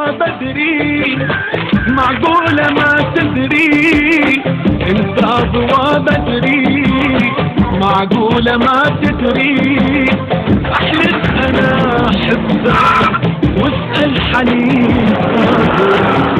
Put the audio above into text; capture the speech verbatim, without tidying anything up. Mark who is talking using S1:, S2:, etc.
S1: بدري، معقولة ما تدري انت ضوى بدري، معقولة ما تدري احلف انا احبك واسأل حنين.